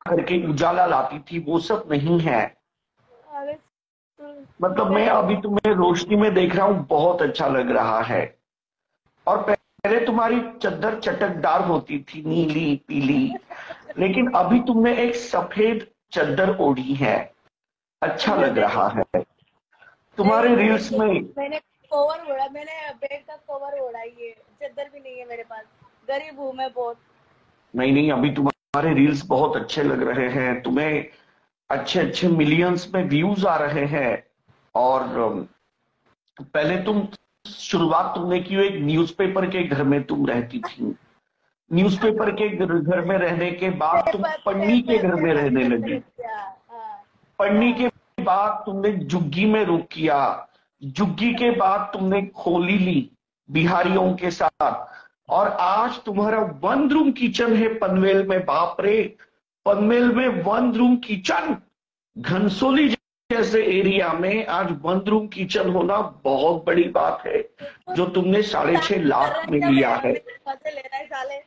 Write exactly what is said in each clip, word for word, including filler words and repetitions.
करके उजाला लाती थी, वो सब नहीं है। अरे मतलब मैं अभी तुम्हें रोशनी में देख रहा हूँ, बहुत अच्छा लग रहा है। और पहले तुम्हारी चद्दर चटकदार होती थी, नीली पीली, लेकिन अभी तुमने एक सफेद चद्दर ओढ़ी है, अच्छा लग नहीं रहा है। नहीं तुम्हारे रील्स नहीं, में मैंने कवर ओढ़ा, मैंने बेड का कवर ओढ़ा, ये चादर भी नहीं है मेरे पास, गरीब हूँ मैं बहुत। नहीं नहीं, अभी तुम्हारे रील्स बहुत अच्छे लग रहे हैं, तुम्हें अच्छे अच्छे मिलियंस में व्यूज आ रहे हैं। और अम, पहले तुम शुरुआत तुमने की एक न्यूज़पेपर के घर में तुम रहती थी। न्यूज़पेपर के घर घर में रहने के बाद तुम पेपर पन्नी के पेपर घर में पेपर रहने में लगी। मैंने किया। हाँ पढ़ने हाँ। के बाद तुमने झुग्गी में रुक किया। झुग्गी के बाद तुमने खोली ली बिहारियों के साथ। और आज तुम्हारा वन रूम किचन है पनवेल में। बाप रे, पनवेल में वन रूम किचन, घनसोली जैसे एरिया में आज वन रूम किचन होना बहुत बड़ी बात है, तो जो तुमने साढ़े मजाक छह कर लाख रहा है में क्या लिया मेरा, है। मेरे मजे ले रहा है साले।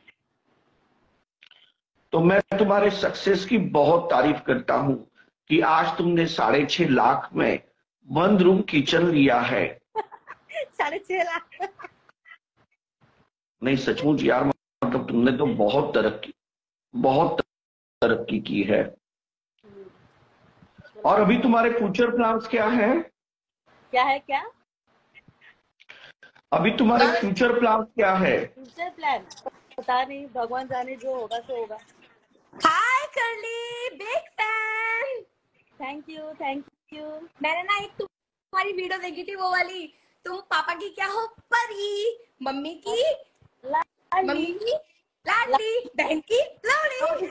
तो मैं तुम्हारे सक्सेस की बहुत तारीफ करता हूं कि आज तुमने साढ़े छह लाख में वन रूम किचन लिया है। साढ़े छह लाख। नहीं सचमुच यार, मतलब तुमने तो बहुत तरक्की बहुत तरक्की की है। और अभी तुम्हारे फ्यूचर प्लान्स क्या है? क्या है क्या? अभी तुम्हारे फ्यूचर प्लान्स क्या है? फ्यूचर प्लान पता नहीं, भगवान जाने, जो होगा सो होगा। Hi Curly, big fan. Thank you thank you. मैंने ना एक तुम्हारी वीडियो देखी थी, वो वाली, तुम पापा की क्या हो, परी, मम्मी की मम्मी की लाडली, बहन की लवली।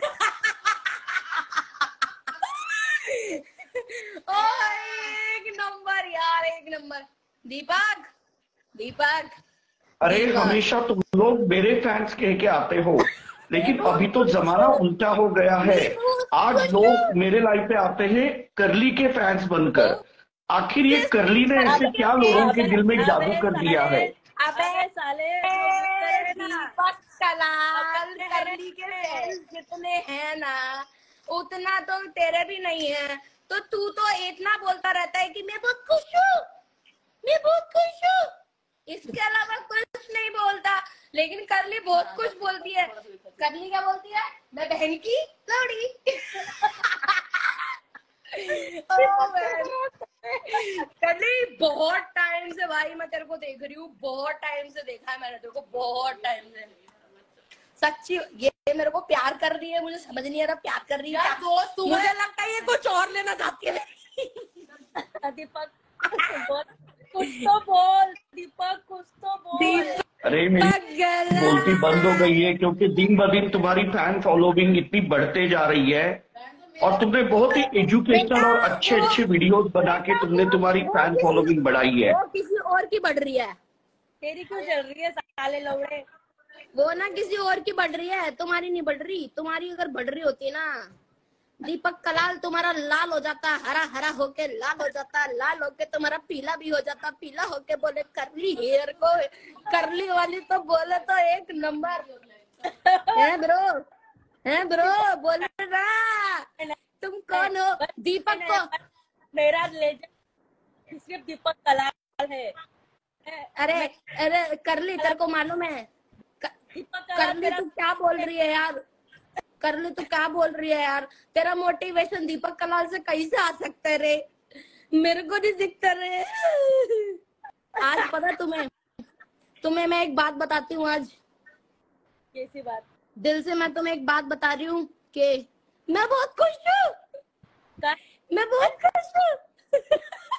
ओह एक नंबर यार, एक नंबर। दीपक दीपक अरे दीपक हमेशा तुम लोग मेरे फैंस कह के आते हो, मैं लेकिन बहुत अभी तो खुश जमाना हूँ, उल्टा हो गया है। मैं बहुत आज खुश लोग हूँ। मेरे लाइफ पे आते हैं कर्ली के फैंस बनकर। आखिर ये किस कर्ली ने ऐसे अबे क्या लोगों के अबे दिल में जादू अबे कर दिया साले, है? अबे साले, जो मेरे दीपक कलाल करली के फैंस जितने हैं ना, उतना तो तेरे भी नहीं है। तो तू तो इतना बोलता रहता है कि मैं बहुत खुश हूँ, मैं बहुत खुश हूँ, इसके अलावा कुछ नहीं बोलता। लेकिन करली बहुत कुछ बोलती है। करली क्या बोलती है? मैं बहन की लोड़ी। करली बहुत टाइम से भाई मैं तेरे को देख रही हूँ, बहुत टाइम से देखा है मैंने तेरे को, बहुत टाइम से। सच्ची ये मेरे को प्यार कर रही है, मुझे समझ नहीं आ रहा प्यार कर रही है क्या। दोस्त मुझे लगता है ये कुछ और लेना चाहती है। दीपक कुछ तो बोल, दीपक कुछ तो बोल। अरे मेरी बोलती बंद हो गई है क्योंकि दिन ब दिन तुम्हारी फैन फॉलोइंग इतनी बढ़ते जा रही है। और तुमने बहुत ही एजुकेशनल बेटा और अच्छे वो अच्छे वीडियोस बना के बेटा तुमने वो तुम्हारी वो फैन किसी फॉलोइंग बढ़ाई है। वो किसी और की बढ़ रही है। तेरी क्यों चल रही है साले लौड़े? वो ना किसी और की बढ़ रही है, तुम्हारी नहीं बढ़ रही। तुम्हारी अगर बढ़ रही होती ना दीपक कलाल, तुम्हारा लाल हो जाता, हरा हरा होके लाल हो जाता, लाल होके तुम्हारा पीला भी हो जाता, पीला होके बोले करली हेयर को, करली वाली तो बोले तो एक नंबर है ब्रो, है ब्रो, बोले ना। तुम कौन हो? दीपक को मेरा लेजेंड सिर्फ दीपक कलाल है। अरे अरे करली, तेरे को मालूम है करली तू क्या बोल रही है यार? करली तू क्या बोल रही है यार? तेरा मोटिवेशन दीपक कलाल से कैसे आ सकता है रे? मेरे को नहीं दिखता रे। आज पता तुम्हें तुम्हें मैं एक बात बताती हूँ आज। कैसी बात? दिल से मैं तुम्हें एक बात बता रही हूँ कि मैं बहुत खुश हूँ, मैं बहुत खुश हूँ।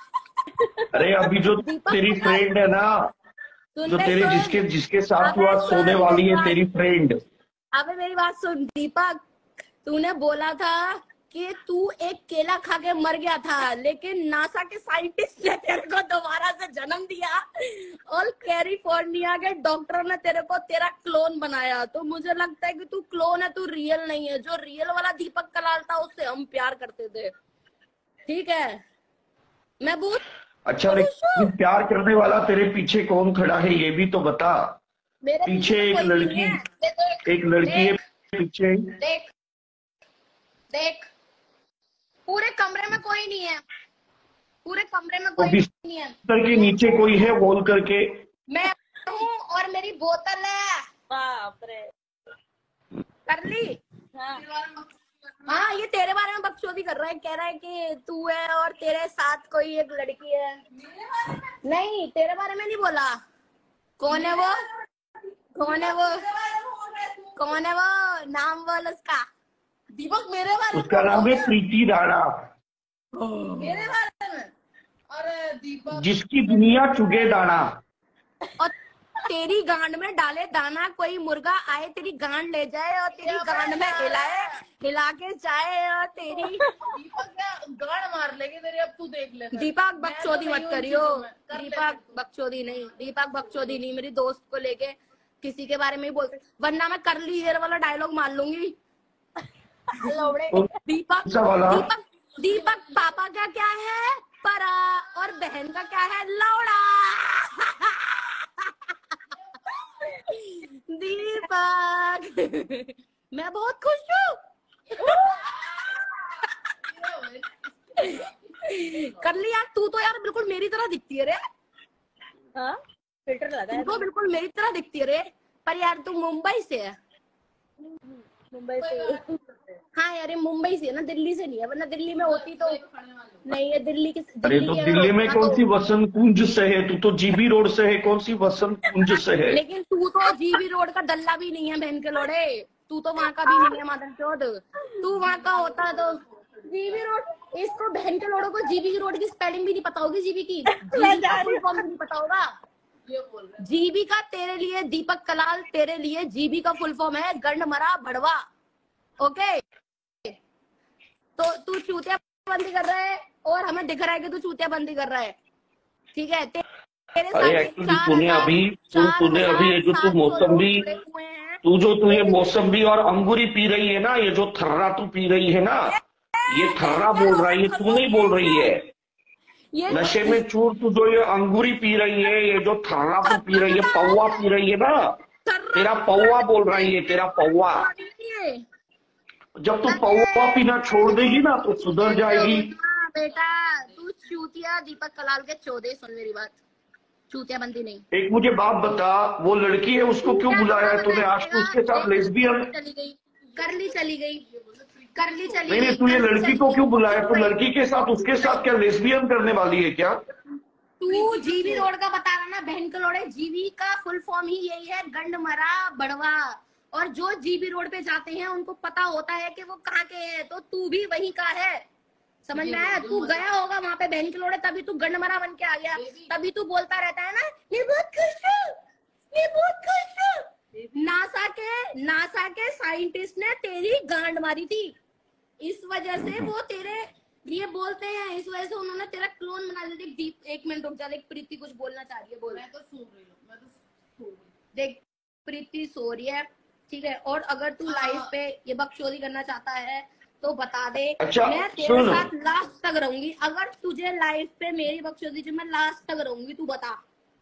अरे अभी जो तेरी फ्रेंड है ना, जो तेरे जिसके जिसके साथ तू आज सोने वाली है, तेरी फ्रेंड। अबे मेरी बात सुन दीपक, तूने बोला था कि तू एक केला खा के मर गया था, लेकिन नासा के साइंटिस्ट ने तेरे को दोबारा से जन्म दिया और कैलिफोर्निया के डॉक्टर ने तेरे को तेरा क्लोन बनाया। तो मुझे लगता है कि तू क्लोन है, तू रियल नहीं है। जो रियल वाला दीपक कलाल था उससे हम प्यार करते थे, ठीक है? मैं बहुत अच्छा, लेकिन प्यार करने वाला तेरे पीछे कौन खड़ा है ये भी तो बता। मेरे पीछे तो एक कोई भी नहीं लड़की है। देख एक लड़की है देख पीछे। देख देख, पूरे कमरे में कोई नहीं है, पूरे कमरे में तो कोई नहीं है। बिस्तर के नीचे कोई है वॉल करके? मैं हूँ और मेरी बोतल है। बाप रे। कर ली? हाँ हाँ, ये तेरे बारे में बकचोदी कर रहा है, कह रहा है कि तू है और तेरे साथ कोई एक लड़की है। नहीं, तेरे बारे में नहीं बोला। कौन है वो? कौन है वो? कौन है वो? नाम बोल उसका। दीपक मेरे बारे में उसका नाम है प्रीति राणा, मेरे बारे में। अरे दीपक, जिसकी दुनिया चुगे दाना। और तेरी गांड में डाले दाना, कोई मुर्गा आए तेरी गांड ले जाए और तेरी गांड में हिलाए, हिला के जाए और तेरी दीपक क्या गाड़ मार लेगी तेरी, अब तू देख ले। दीपक बकचोदी मत करियो। दीपक बकचोदी नहीं, दीपक बकचोदी नहीं। मेरी दोस्त को लेके किसी के बारे में ही बोलते, वरना मैं कर ली ये वाला डायलॉग मार लूंगी। दीपक दीपक दीपक पापा का क्या है? परा, और बहन का क्या है? लौड़ा। दीपक मैं बहुत खुश हूँ। कर ली यार, तू तो यार बिल्कुल मेरी तरह दिखती है रे। हाँ फिल्टर लगा है तू तो बिल्कुल मेरी तरह दिखती है रे, पर यार तू मुंबई से है। मुंबई से। हाँ यार, ये मुंबई से है ना, दिल्ली से नहीं है, वरना दिल्ली में होती तो नहीं है। दिल्ली की अरे तो की दिल्ली में होता कौन तो- सी वसंत कुंज से है? तू तो जीबी रोड से है, कौन सी वसंत कुंज से है? लेकिन तू तो जीबी रोड का दल्ला भी नहीं है बहन के लोड़े, तू तो वहाँ का भी नहीं है मादर चोद। तू वहाँ का होता तो जीबी रोड, इसको बहन के लोड़ों को जीबी रोड की स्पेलिंग भी नहीं पता होगी, जीबी की जीबी का फुल फॉर्म नहीं पता होगा। जीबी का तेरे लिए, दीपक कलाल तेरे लिए जीबी का फुल फॉर्म है गंड मरा भड़वा। ओके, तो तू चूतिया बंदी कर रहा है और हमें दिख रहा है कि तू चूतिया बंदी कर रहा है, ठीक है। ते, तेरे अरे साथ एक्चुअली तूने अभी तू चार तूने अभी ये जो तू हजार सात सौ मौसम्बी लोग जुड़े हुए हैं। तू जो तू ये मौसम्बी और अंगूरी पी रही है ना, ये जो थर्रा तू पी रही है ना, ये थर्रा बोल रहा है, ये तू नहीं बोल रही है। ये नशे में चूर तू जो ये अंगूरी पी रही है, ये जो थर्रा तू पी रही है, पौवा पी रही है ना, तेरा पौवा बोल रहा है ये, तेरा पौवा। जब तू पौवा पीना छोड़ देगी ना तो सुधर जाएगी। बेटा तू चूतिया दीपक कलाल के चौदह, सुन मेरी बात, चूतिया बंदी नहीं। एक मुझे बात बता, वो लड़की है उसको क्यों बुलाया है तूने? आज तो उसके साथ लेस्बियन चली गई, कर ली चली गई, कर ली चली नहीं नहीं, तू ये लड़की को क्यों बुलाया? तू लड़की के साथ उसके साथ क्या लेस्बियन करने वाली है क्या? तू जीबी रोड का बता रहा ना बहन के लोड़े, जीबी का फुल फॉर्म ही यही है, गंड मरा बड़वा। और जो जीबी रोड पे जाते हैं उनको पता होता है कि वो कहाँ के हैं, तो तू भी वहीं का है, समझ में आया? तू गया होगा वहां पे बहन के लोड़े, तभी तू गंड मरा बन के आ गया, तभी तू बोलता रहता है ना मैं बहुत खुश हूँ, मैं बहुत खुश हूँ। नासा के नासा के साइंटिस्ट ने तेरी गांड मारी थी, इस वजह से वो तेरे ये बोलते हैं, इस वजह से उन्होंने तेरा क्लोन बना दिया। देख दीप, एक मिनट रुक जा, देख प्रीति कुछ बोलना चाह रही है, बोल। मैं तो सो रही हूँ, मैं तो सो रही हूँ। देख प्रीति सो रही है, ठीक है, और अगर तू लाइव पे ये बकचोदी करना चाहता है तो बता दे। अच्छा, मैं तेरे सुन। साथ लास्ट तक रहूंगी, अगर तुझे लाइव पे मेरी बकचोदी जो मैं लास्ट तक रहूंगी, तू बता।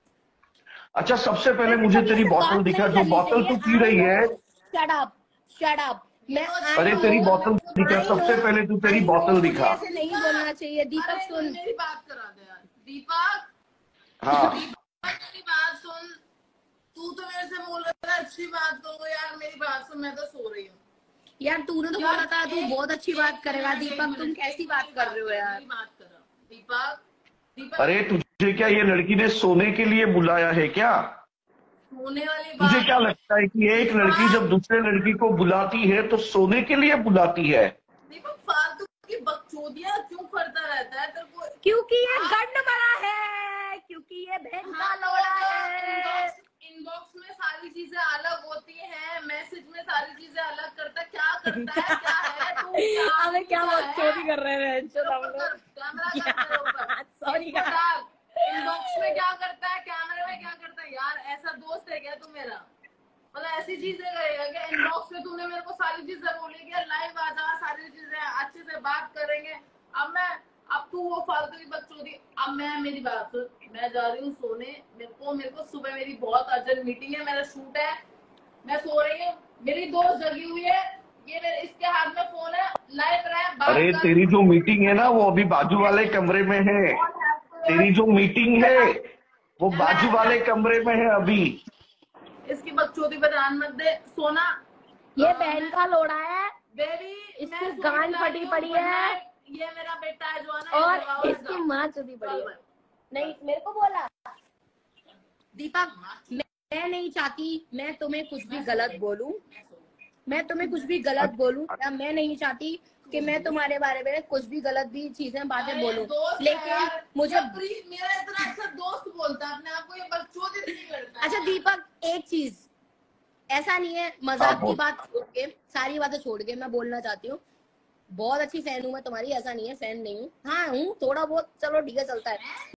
अच्छा, सबसे पहले मुझे तेरी बोतल दिखा, जो बोतल तू पी रही है। Shut up, shut up. मैं अरे तेरी बोतल दिखा, सबसे पहले तू तेरी बोतल दिखा। ऐसे नहीं बोलना चाहिए दीपक, सुन मेरी बात करा दे यार दीपक। हाँ दीपक मेरी बात सुन, तू तो मेरे से बोल रहा था अच्छी बात करो यार, मेरी बात सुन, मैं तो सो रही हूँ यार। तूने तो बोला था तू बहुत अच्छी बात करेगा। दीपक तुम कैसी बात कर रहे हो यार? मेरी बात करो दीपक। दीपक अरे तुझे क्या ये लड़की ने सोने के लिए बुलाया है क्या? सोने वाली तुझे बात। क्या लगता है कि एक लड़की जब दूसरे लड़की को बुलाती है तो सोने के लिए बुलाती है? दीपक फालतू की बकचोदियां क्यों करता रहता है तेरे को? क्योंकि ये गंड मरा है, क्योंकि ये बहन का लोड़ा है। इनबॉक्स में सारी चीजें अलग होती हैं, मैसेज में सारी चीजें अलग करता है, क्या करता है, क्या है तू, क्या अबे क्या बकचोदी कर रहे हैं कैमरा? सॉरी इनबॉक्स में क्या करता है, कैमरे में क्या करता है? यार ऐसा दोस्त है क्या तू मेरा? मतलब ऐसी चीजें करेगा कि इनबॉक्स में तूने मेरे को सारी चीजें बोली कि लाइव आ जा, सारी चीजें अच्छे से बात करेंगे। अब मैं अब तू वो फालतू की बकचोदी। अब मैं मेरी बात सुन, मैं जा रही हूँ सोने, मेरे को मेरे को सुबह मेरी बहुत अर्जेंट मीटिंग है, मेरा शूट है, मैं सो रही हूँ, मेरी दोस्त जगी हुई है, ये मेरे इसके हाथ में फोन है, लाइव बात अरे कर- तेरी जो मीटिंग है ना वो अभी बाजू वाले कमरे में है। तेरी जो मीटिंग है वो बाजू वाले कमरे में है अभी। इसकी बकचोदी पे ध्यान मत दे सोना। ये बहन का लोड़ा है बेबी इसकी गांड फटी पड़ी है ये मेरा बेटा है जो है ना, और ये दबाओ इसकी इसका। माँ चुदी पड़ी है। नहीं मेरे को बोला दीपक, मैं मैं नहीं चाहती मैं तुम्हें कुछ भी गलत बोलूं, मैं तुम्हें कुछ भी गलत बोलूं, या मैं नहीं चाहती कि मैं तुम्हारे बारे में कुछ भी गलत भी चीजें बातें बोलूं, दोस्त है लेकिन यार, मुझे ये प्री- मेरा इतना अच्छा दोस्त बोलता है अपने आप को, ये बकचोदी नहीं करता है। अच्छा दीपक एक चीज, ऐसा नहीं है मजाक की बात छोड़ के, सारी बातें छोड़ के मैं बोलना चाहती हूँ, बहुत अच्छी फैन हूँ मैं तुम्हारी, ऐसा नहीं है फैन नहीं हूँ, हाँ हूँ थोड़ा बहुत, चलो ठीक है चलता है।